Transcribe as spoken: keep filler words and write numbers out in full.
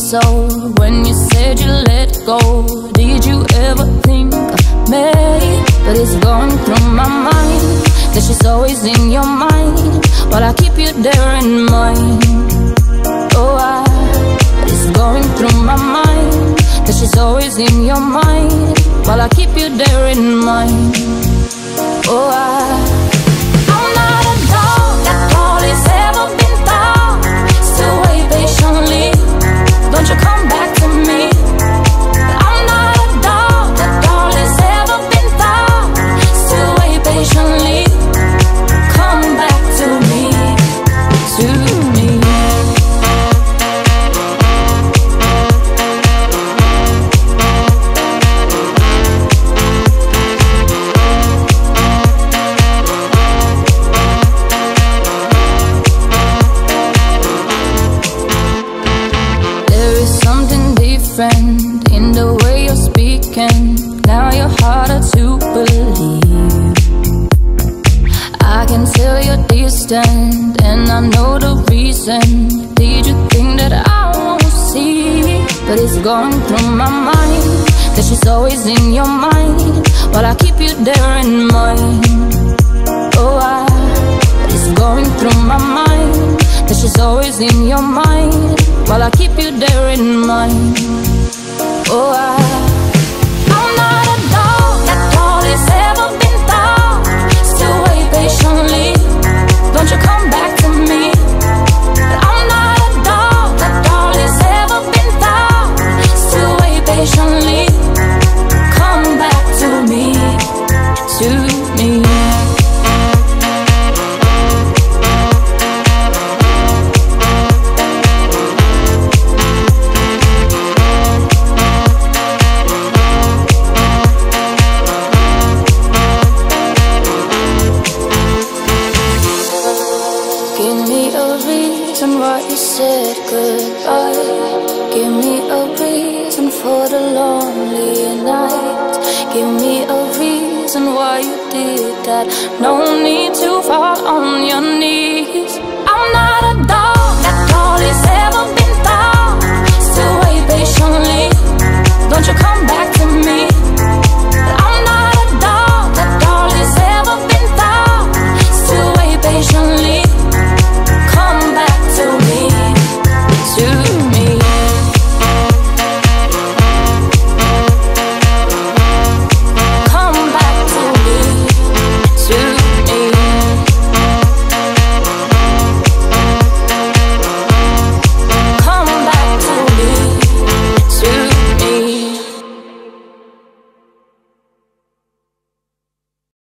So when you said you let go, did you ever think of me? But it's going through my mind that she's always in your mind, while I keep you there in mind. Oh, I, but it's going through my mind that she's always in your mind, while I keep you there in mind. Oh, I, I'm not a dog that all has ever been thought. Still wait patiently, don't you come back to me. I'm not a dog that all has ever been thought. Still wait patiently, come back to me, to me. In the way you're speaking, now you're harder to believe. I can tell you're distant, and I know the reason. Did you think that I won't see? But it's going through my mind that she's always in your mind, while I keep you there in mind. Oh, I, but it's going through my mind that she's always in your mind, while I keep you there in mind. Oh, I, I'm not a dog that all has ever been thought. Still wait patiently, don't you come back to me. I'm not a dog that all has ever been thought. Still wait patiently, come back to me, to me. Why you said goodbye. Give me a reason for the lonely night. Give me a reason why you did that. No need to fall on your knees. I'm not a dog